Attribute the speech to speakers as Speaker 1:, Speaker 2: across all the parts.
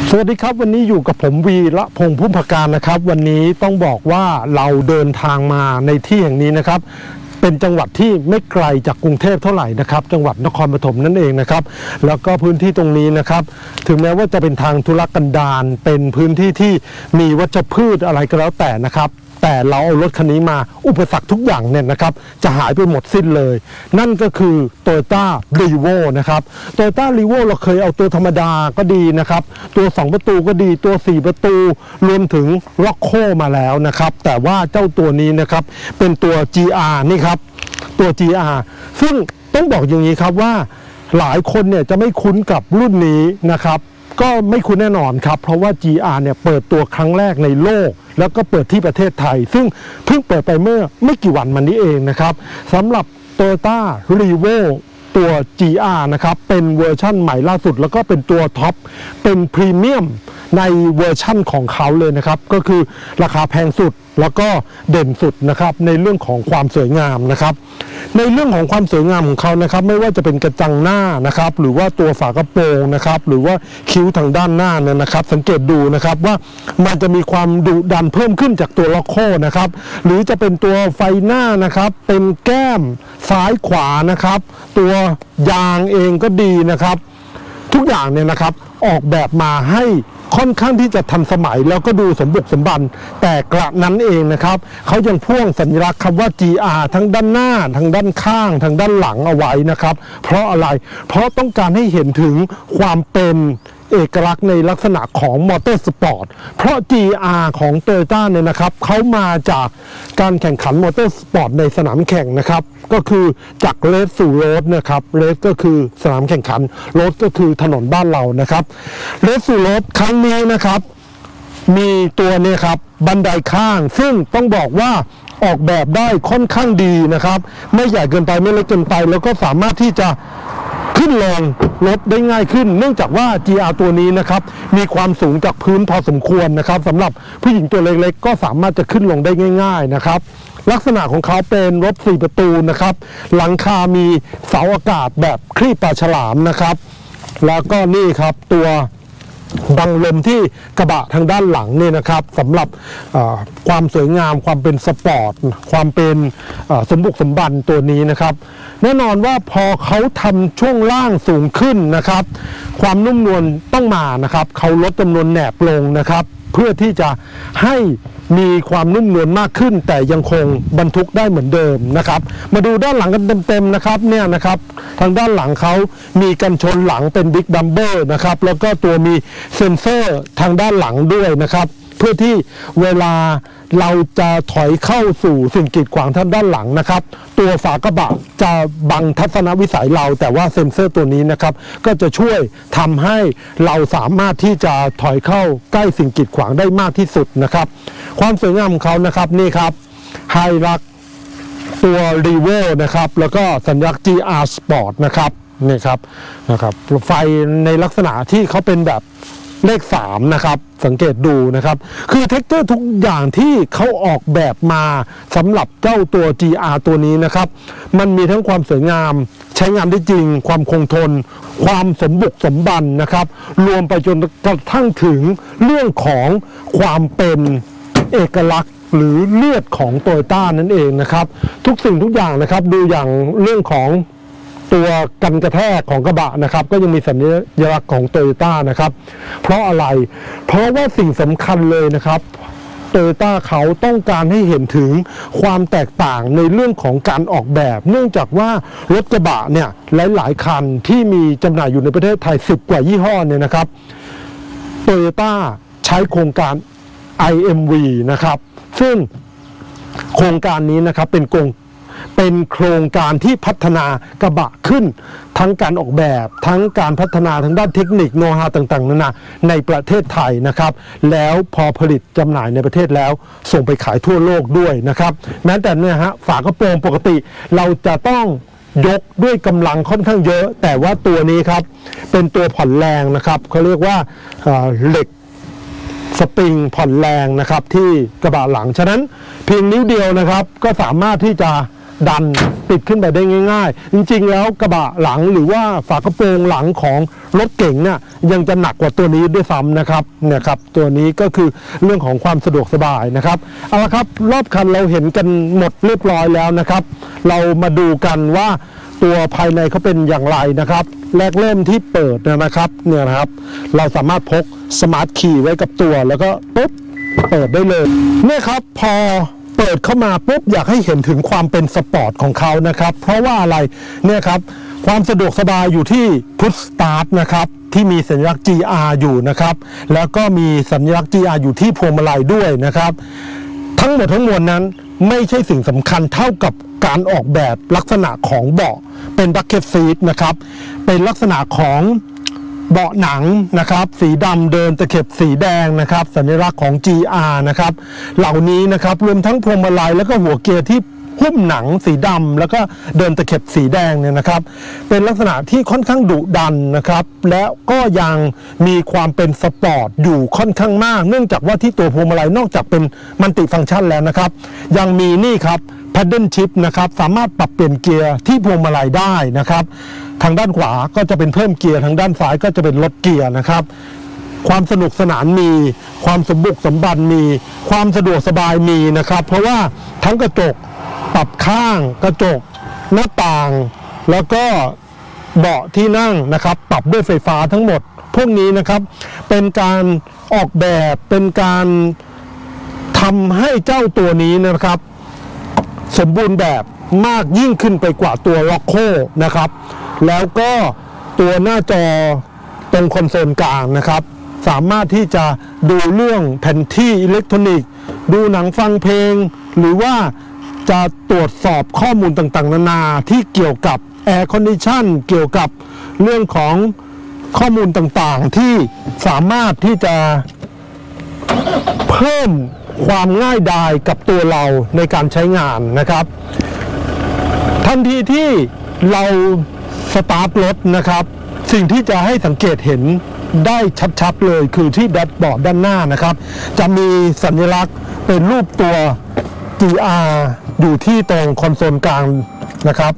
Speaker 1: สวัสดีครับวันนี้อยู่กับผมวีระพงษ์พุ่มพการนะครับวันนี้ต้องบอกว่าเราเดินทางมาในที่แห่งนี้นะครับเป็นจังหวัดที่ไม่ไกลจากกรุงเทพเท่าไหร่นะครับจังหวัดนครปฐมนั่นเองนะครับแล้วก็พื้นที่ตรงนี้นะครับถึงแม้ว่าจะเป็นทางทุรกันดารเป็นพื้นที่ที่มีวัชพืชอะไรก็แล้วแต่นะครับแต่เราเอารถคันนี้มาอุปสรรคทุกอย่างเนี่ยนะครับจะหายไปหมดสิ้นเลยนั่นก็คือ Toyota Revo นะครับ Toyota Revo เราเคยเอาตัวธรรมดาก็ดีนะครับตัว2ประตูก็ดีตัว4ประตูรวมถึง Roco มาแล้วนะครับแต่ว่าเจ้าตัวนี้นะครับเป็นตัว GR นี่ครับตัว GR ซึ่งต้องบอกอย่างนี้ครับว่าหลายคนเนี่ยจะไม่คุ้นกับรุ่นนี้นะครับก็ไม่คุ้นแน่นอนครับเพราะว่า GR เนี่ยเปิดตัวครั้งแรกในโลกแล้วก็เปิดที่ประเทศไทยซึ่งเพิ่งเปิดไปเมื่อไม่กี่วันมานี้เองนะครับสำหรับ Toyota Revo ตัว GR นะครับเป็นเวอร์ชั่นใหม่ล่าสุดแล้วก็เป็นตัวท็อปเป็นพรีเมียมในเวอร์ชั่นของเขาเลยนะครับก็คือราคาแพงสุดแล้วก็เด่นสุดนะครับในเรื่องของความสวยงามนะครับในเรื่องของความสวยงามของเขานะครับไม่ว่าจะเป็นกระจังหน้านะครับหรือว่าตัวฝากระโปรงนะครับหรือว่าคิ้วทางด้านหน้าเนี่ยนะครับสังเกตดูนะครับว่ามันจะมีความดุดันเพิ่มขึ้นจากตัวล็อกโคนะครับหรือจะเป็นตัวไฟหน้านะครับเป็นแก้มซ้ายขวานะครับตัวยางเองก็ดีนะครับทุกอย่างเนี่ยนะครับออกแบบมาให้ค่อนข้างที่จะทันสมัยแล้วก็ดูสมบุกสมบันแต่กระนั้นเองนะครับเขายังพ่วงสัญลักษณ์คำว่า GR ทั้งด้านหน้าทั้งด้านข้างทั้งด้านหลังเอาไว้นะครับเพราะอะไรเพราะต้องการให้เห็นถึงความเป็นเอกลักษณ์ในลักษณะของมอเตอร์สปอร์ตเพราะ GR ของ Toyota เนี่ยนะครับเขามาจากการแข่งขันมอเตอร์สปอร์ตในสนามแข่งนะครับก็คือจากเรสสู่โรดนะครับเรสก็คือสนามแข่งขันโรดก็คือถนนบ้านเรานะครับเรสสู่โรดครั้งนี้นะครับมีตัวเนี่ยครับบันไดข้างซึ่งต้องบอกว่าออกแบบได้ค่อนข้างดีนะครับไม่ใหญ่เกินไปไม่เล็กเกินไปแล้วก็สามารถที่จะขึ้นลงรถได้ง่ายขึ้นเนื่องจากว่า GR ตัวนี้นะครับมีความสูงจากพื้นพอสมควรนะครับสำหรับผู้หญิงตัวเล็กๆก็สามารถจะขึ้นลงได้ง่ายๆนะครับลักษณะของเขาเป็นรถ4ประตูนะครับหลังคามีเสาอากาศแบบครีบปลาฉลามนะครับแล้วก็นี่ครับตัวบังลมที่กระบะทางด้านหลังนี่นะครับสำหรับความสวยงามความเป็นสปอร์ตความเป็นสมบุกสมบันตัวนี้นะครับแน่นอนว่าพอเขาทำช่วงล่างสูงขึ้นนะครับความนุ่มนวลต้องมานะครับเขาลดจำนวนแหนบลงนะครับเพื่อที่จะให้มีความนุ่มนวลมากขึ้นแต่ยังคงบรรทุกได้เหมือนเดิมนะครับมาดูด้านหลังกันเต็มๆนะครับเนี่ยนะครับทางด้านหลังเขามีกันชนหลังเป็นบิ๊กดัมเบอร์นะครับแล้วก็ตัวมีเซ็นเซอร์ทางด้านหลังด้วยนะครับเพื่อที่เวลาเราจะถอยเข้าสู่สิ่งกีดขวางทางด้านหลังนะครับตัวฝากระบะจะบังทัศนวิสัยเราแต่ว่าเซ็นเซอร์ตัวนี้นะครับก็จะช่วยทำให้เราสามารถที่จะถอยเข้าใกล้สิ่งกีดขวางได้มากที่สุดนะครับความสวยงามของเขานะครับนี่ครับไฮรักตัว Revo นะครับแล้วก็สัญลักษณ์ GR Sport นะครับนี่ครับไฟในลักษณะที่เขาเป็นแบบเลข3นะครับสังเกตดูนะครับคือเท็กเจอร์ทุกอย่างที่เขาออกแบบมาสำหรับเจ้าตัว GR ตัวนี้นะครับมันมีทั้งความสวยงามใช้งานได้จริงความคงทนความสมบุกสมบันนะครับรวมไปจนกระทั่งถึงเรื่องของความเป็นเอกลักษณ์หรือเลือดของโตโยต้านั่นเองนะครับทุกสิ่งทุกอย่างนะครับดูอย่างเรื่องของตัวกันกระแทกของกระบะนะครับก็ยังมีสัญลักษณ์ของโตโยต้านะครับเพราะอะไรเพราะว่าสิ่งสำคัญเลยนะครับโตโยต้าเขาต้องการให้เห็นถึงความแตกต่างในเรื่องของการออกแบบเนื่องจากว่ารถกระบะเนี่ยหลายๆคันที่มีจำหน่ายอยู่ในประเทศไทย10 กว่ายี่ห้อเนี่ยนะครับโตโยต้าใช้โครงการ IMV นะครับซึ่งโครงการนี้นะครับเป็นโครงการที่พัฒนากระบะขึ้นทั้งการออกแบบทั้งการพัฒนาทางด้านเทคนิคโน้ตฮาวต่างๆนานาในประเทศไทยนะครับแล้วพอผลิตจำหน่ายในประเทศแล้วส่งไปขายทั่วโลกด้วยนะครับแม้แต่เนี่ยฮะฝากระโปรงปกติเราจะต้องยกด้วยกำลังค่อนข้างเยอะแต่ว่าตัวนี้ครับเป็นตัวผ่อนแรงนะครับเขาเรียกว่าเหล็กสปริงผ่อนแรงนะครับที่กระบะหลังฉะนั้นเพียงนิ้วเดียวนะครับก็สามารถที่จะดันติดขึ้นไปได้ง่ายๆจริงๆแล้วกระบะหลังหรือว่าฝากระโปรงหลังของรถเก๋งเนี่ยยังจะหนักกว่าตัวนี้ด้วยซ้ำนะครับเนี่ยครับตัวนี้ก็คือเรื่องของความสะดวกสบายนะครับเอาละครับรอบคันเราเห็นกันหมดเรียบร้อยแล้วนะครับเรามาดูกันว่าตัวภายในเขาเป็นอย่างไรนะครับแรกเริ่มที่เปิดนะครับเนี่ยนะครับเราสามารถพกสมาร์ทคีย์ไว้กับตัวแล้วก็ปุ๊บเปิดได้เลยเนี่ยครับพอเปิดเข้ามาปุ๊บอยากให้เห็นถึงความเป็นสปอร์ตของเขานะครับเพราะว่าอะไรเนี่ยครับความสะดวกสบายอยู่ที่ Push Start นะครับที่มีสัญลักษณ์ GR อยู่นะครับแล้วก็มีสัญลักษณ์ GR อยู่ที่พวงมาลัยด้วยนะครับทั้งหมดทั้งมวลนั้นไม่ใช่สิ่งสำคัญเท่ากับการออกแบบลักษณะของเบาะเป็นบัคเก็ตซีทนะครับเป็นลักษณะของเบาะหนังนะครับสีดำเดินตะเข็บสีแดงนะครับสัญลักษณ์ของ GR นะครับเหล่านี้นะครับรวมทั้งพวงมาลัยแล้วก็หัวเกียร์ที่หุ้มหนังสีดำแล้วก็เดินตะเข็บสีแดงเนี่ยนะครับเป็นลักษณะที่ค่อนข้างดุดันนะครับและก็ยังมีความเป็นสปอร์ตอยู่ค่อนข้างมากเนื่องจากว่าที่ตัวพวงมาลัยนอกจากเป็นมัลติฟังก์ชันแล้วนะครับยังมีนี่ครับPaddle Shift นะครับสามารถปรับเปลี่ยนเกียร์ที่พวงมาลัยได้นะครับทางด้านขวาก็จะเป็นเพิ่มเกียร์ทางด้านซ้ายก็จะเป็นลดเกียร์นะครับความสนุกสนานมีความสมบุกสมบันมีความสะดวกสบายมีนะครับเพราะว่าทั้งกระจกปรับข้างกระจกหน้าต่างแล้วก็เบาะที่นั่งนะครับปรับด้วยไฟฟ้าทั้งหมดพวกนี้นะครับเป็นการออกแบบเป็นการทำให้เจ้าตัวนี้นะครับสมบูรณ์แบบมากยิ่งขึ้นไปกว่าตัวล็อกโคนะครับแล้วก็ตัวหน้าจอตรงคอนโซลกลางนะครับสามารถที่จะดูเรื่องแผนที่อิเล็กทรอนิกส์ดูหนังฟังเพลงหรือว่าจะตรวจสอบข้อมูลต่างๆนานาที่เกี่ยวกับแอร์คอนดิชันเกี่ยวกับเรื่องของข้อมูลต่างๆที่สามารถที่จะเพิ่มความง่ายดายกับตัวเราในการใช้งานนะครับทันทีที่เราสตาร์ทรถนะครับสิ่งที่จะให้สังเกตเห็นได้ชัดๆเลยคือที่แดชบอร์ดด้านหน้านะครับจะมีสัญลักษณ์เป็นรูปตัว GR อยู่ที่ตรงคอนโซลกลางนะครับ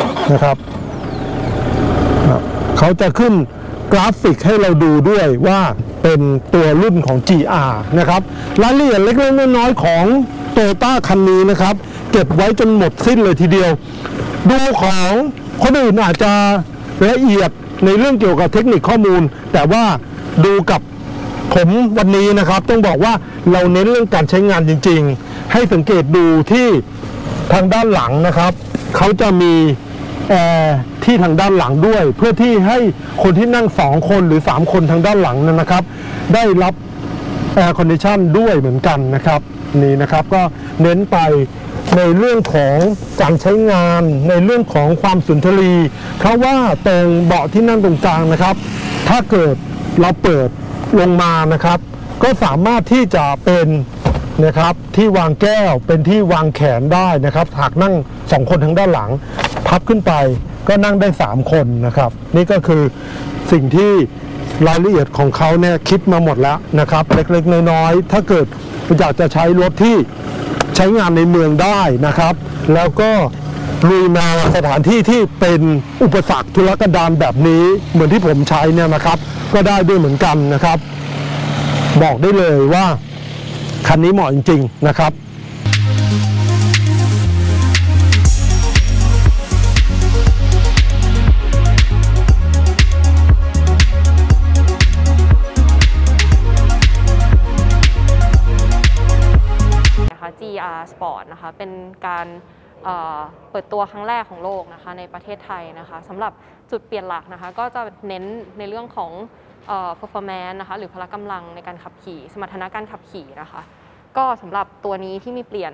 Speaker 1: เขาจะขึ้นกราฟิกให้เราดูด้วยว่าเป็นตัวรุ่นของ GR นะครับรายละเอียดเล็กๆน้อยๆของ Toyota คันนี้นะครับเก็บไว้จนหมดสิ้นเลยทีเดียวดูของคนอื่นอาจจะละเอียดในเรื่องเกี่ยวกับเทคนิคข้อมูลแต่ว่าดูกับผมวันนี้นะครับต้องบอกว่าเราเน้นเรื่องการใช้งานจริงๆให้สังเกตดูที่ทางด้านหลังนะครับเขาจะมีแอร์ที่ทางด้านหลังด้วยเพื่อที่ให้คนที่นั่ง2คนหรือ3คนทางด้านหลังนะครับได้รับแอร์คอนดิชันด้วยเหมือนกันนะครับนี่นะครับก็เน้นไปในเรื่องของการใช้งานในเรื่องของความสุนทรีเพราะว่าตรงเบาะที่นั่งตรงกลางนะครับถ้าเกิดเราเปิดลงมานะครับก็สามารถที่จะเป็นนะครับที่วางแก้วเป็นที่วางแขนได้นะครับหากนั่ง2คนทางด้านหลังพับขึ้นไปก็นั่งได้3คนนะครับนี่ก็คือสิ่งที่รายละเอียดของเขาเนี่ยคิดมาหมดแล้วนะครับเล็กๆน้อยๆถ้าเกิดอยากจะใช้รถที่ใช้งานในเมืองได้นะครับแล้วก็ลุยมาสถานที่ที่เป็นอุปสรรคทุรกันดารแบบนี้เหมือนที่ผมใช้เนี่ยนะครับก็ได้ด้วยเหมือนกันนะครับบอกได้เลยว่าคันนี้เหมาะจริงๆนะครับ
Speaker 2: GR Sport นะคะเป็นการเปิดตัวครั้งแรกของโลกนะคะในประเทศไทยนะคะสำหรับจุดเปลี่ยนหลักนะคะก็จะเน้นในเรื่องของperformance นะคะหรือพละกำลังในการขับขี่สมรรถนะการขับขี่นะคะก็สำหรับตัวนี้ที่มีเปลี่ยน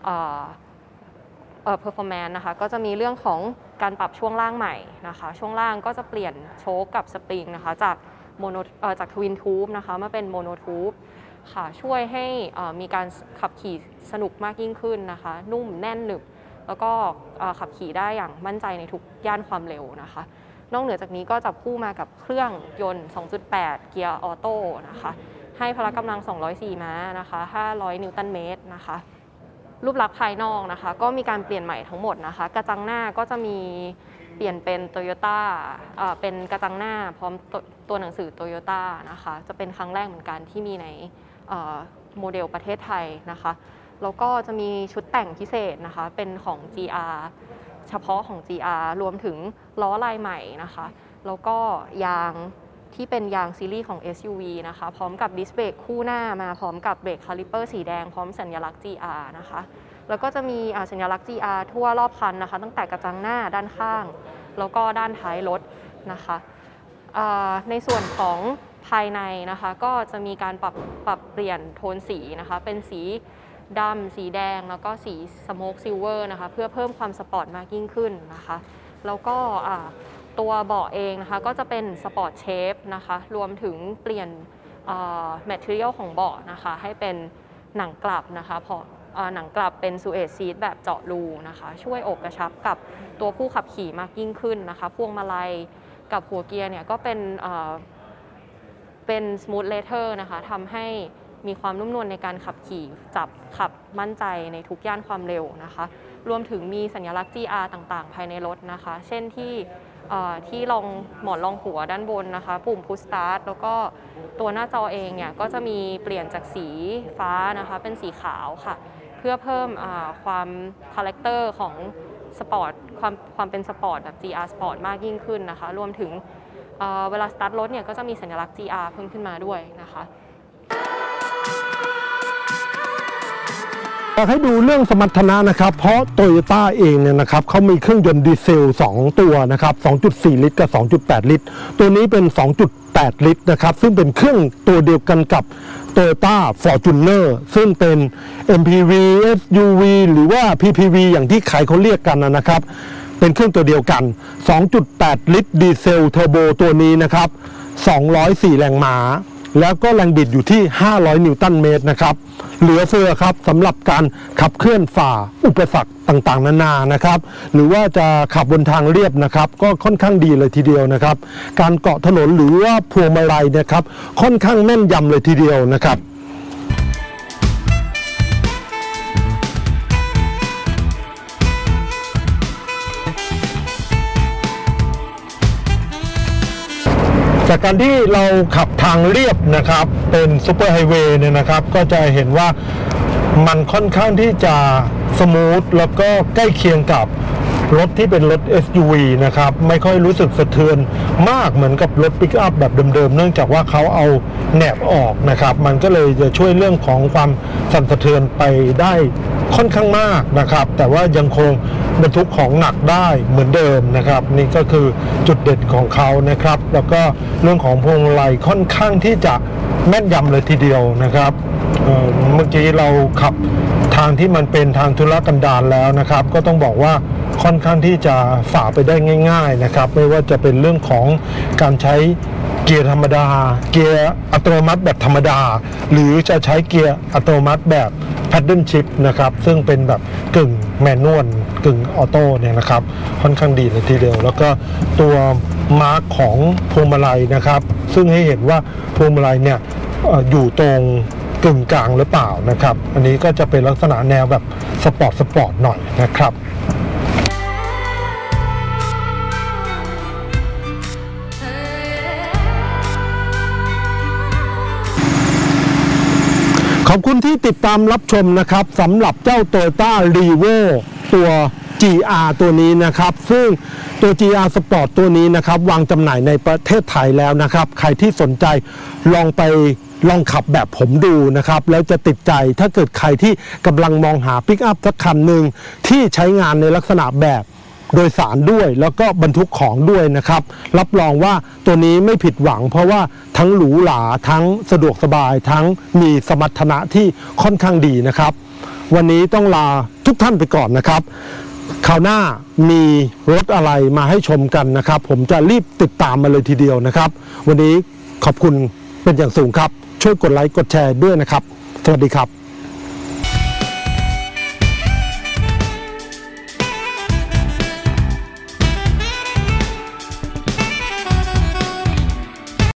Speaker 2: performance นะคะก็จะมีเรื่องของการปรับช่วงล่างใหม่นะคะช่วงล่างก็จะเปลี่ยนโชคกับสปริงนะคะจากทวินทูบนะคะมาเป็นโมโนทูบค่ะช่วยให้มีการขับขี่สนุกมากยิ่งขึ้นนะคะนุ่มแน่นหนึบแล้วก็ขับขี่ได้อย่างมั่นใจในทุกย่านความเร็วนะคะนอกเหนือจากนี้ก็จับคู่มากับเครื่องยนต์ 2.8 เกียร์ออโต้นะคะให้พละกำลัง204 ม้านะคะ500 นิวตันเมตรนะคะรูปลักษณ์ภายนอกนะคะก็มีการเปลี่ยนใหม่ทั้งหมดนะคะกระจังหน้าก็จะมีเปลี่ยนเป็น Toyota เป็นกระจังหน้าพร้อมตัวหนังสือ Toyota นะคะจะเป็นครั้งแรกเหมือนกันที่มีในโมเดลประเทศไทยนะคะแล้วก็จะมีชุดแต่งพิเศษนะคะเป็นของ GR เฉพาะของ GR รวมถึงล้อลายใหม่นะคะแล้วก็ยางที่เป็นยางซีรีส์ของ SUV นะคะพร้อมกับดิสเบรกคู่หน้ามาพร้อมกับเบรกคาลิเปอร์สีแดงพร้อมสัญลักษณ์ GR นะคะแล้วก็จะมีสัญลักษณ์ GR ทั่วรอบคันนะคะตั้งแต่กระจังหน้าด้านข้างแล้วก็ด้านท้ายรถนะคะในส่วนของภายในนะคะก็จะมีการปรับเปลี่ยนโทนสีนะคะเป็นสีดำสีแดงแล้วก็สีสโมกซิลเวอร์นะคะเพื่อเพิ่มความสปอร์ตมากยิ่งขึ้นนะคะแล้วก็ตัวเบาะเองนะคะก็จะเป็นสปอร์ตเชฟนะคะรวมถึงเปลี่ยนแมทเทอเรียลของเบาะนะคะให้เป็นหนังกลับนะคะพอหนังกลับเป็นซูเอตซีทแบบเจาะรูนะคะช่วยอกกระชับกับตัวผู้ขับขี่มากยิ่งขึ้นนะคะพวงมาลัยกับหัวเกียร์เนี่ยก็เป็นสมูทเลเทอร์นะคะทำให้มีความนุ่มนวลในการขับขี่ขับมั่นใจในทุกย่านความเร็วนะคะรวมถึงมีสัญลักษณ์ GR ต่างๆภายในรถนะคะเช่นที่หมอนรองหัวด้านบนนะคะปุ่ม Push Start แล้วก็ตัวหน้าจอเองเนี่ยก็จะมีเปลี่ยนจากสีฟ้านะคะเป็นสีขาวค่ะเพื่อเพิ่มความคาแรคเตอร์ของสปอร์ตความเป็นสปอร์ตแบบ GR Sport มากยิ่งขึ้นนะคะรวมถึงเวลาสตาร์ทรถเนี่ยก็จะมีสัญลักษณ์ GR เพิ่มขึ้นมาด้วยนะคะ
Speaker 1: อยากให้ดูเรื่องสมรรถนะนะครับเพราะ Toyota เองเนี่ยนะครับเขามีเครื่องยนต์ดีเซล2ตัวนะครับ 2.4 ลิตรกับ 2.8 ลิตรตัวนี้เป็น 2.8 ลิตรนะครับซึ่งเป็นเครื่องตัวเดียวกันกับ Toyota Fortuner ซึ่งเป็น MPV SUV หรือว่า PPV อย่างที่ใครเขาเรียกกันนะครับเป็นเครื่องตัวเดียวกัน 2.8 ลิตรดีเซลเทอร์โบตัวนี้นะครับ204 แรงม้าแล้วก็แรงบิดอยู่ที่500นิวตันเมตรนะครับเหลือเฟือครับสำหรับการขับเคลื่อนฝ่าอุปสรรคต่างๆนานานะครับหรือว่าจะขับบนทางเรียบนะครับก็ค่อนข้างดีเลยทีเดียวนะครับการเกาะถนนหรือว่าพวงมาลัยนะครับค่อนข้างแม่นยำเลยทีเดียวนะครับจากการที่เราขับทางเรียบนะครับเป็นซูเปอร์ไฮเวย์เนี่ยนะครับก็จะเห็นว่ามันค่อนข้างที่จะสมูทแล้วก็ใกล้เคียงกับรถที่เป็นรถ SUV นะครับไม่ค่อยรู้สึกสะเทือนมากเหมือนกับรถปิกอัพแบบเดิมๆเนื่องจากว่าเขาเอาแหนบออกนะครับมันก็เลยจะช่วยเรื่องของความสั่นสะเทือนไปได้ค่อนข้างมากนะครับแต่ว่ายังคงบรรทุกของหนักได้เหมือนเดิมนะครับนี่ก็คือจุดเด่นของเขานะครับแล้วก็เรื่องของพวงมาลัยค่อนข้างที่จะแม่นยำเลยทีเดียวนะครับเมื่อกี้เราขับทางที่มันเป็นทางธุรกันดารแล้วนะครับก็ต้องบอกว่าค่อนข้างที่จะฝ่าไปได้ง่ายๆนะครับไม่ว่าจะเป็นเรื่องของการใช้เกียร์ธรรมดาเกียร์อัตโนมัติแบบธรรมดาหรือจะใช้เกียร์อัตโนมัติแบบPaddle Shift นะครับซึ่งเป็นแบบกึ่งแมนนวลกึ่งออโต้เนี่ยนะครับค่อนข้างดีเลยทีเดียวแล้วก็ตัวมาร์คของพวงมาลัยนะครับซึ่งให้เห็นว่าพวงมาลัยเนี่ยอยู่ตรงกึ่งกลางหรือเปล่านะครับอันนี้ก็จะเป็นลักษณะแนวแบบสปอร์ตหน่อยนะครับขอบคุณที่ติดตามรับชมนะครับสำหรับเจ้า Toyota Revo ตัว GR ตัวนี้นะครับซึ่งตัว GR Sport ตัวนี้นะครับวางจำหน่ายในประเทศไทยแล้วนะครับใครที่สนใจลองขับแบบผมดูนะครับแล้วจะติดใจถ้าเกิดใครที่กำลังมองหาปิกอัพสักคันหนึ่งที่ใช้งานในลักษณะแบบโดยสารด้วยแล้วก็บรรทุกของด้วยนะครับรับรองว่าตัวนี้ไม่ผิดหวังเพราะว่าทั้งหรูหราทั้งสะดวกสบายทั้งมีสมรรถนะที่ค่อนข้างดีนะครับวันนี้ต้องลาทุกท่านไปก่อนนะครับคราวหน้ามีรถอะไรมาให้ชมกันนะครับผมจะรีบติดตามมาเลยทีเดียวนะครับวันนี้ขอบคุณเป็นอย่างสูงครับช่วยกดไลค์กดแชร์ด้วยนะครับสวัสดีครับ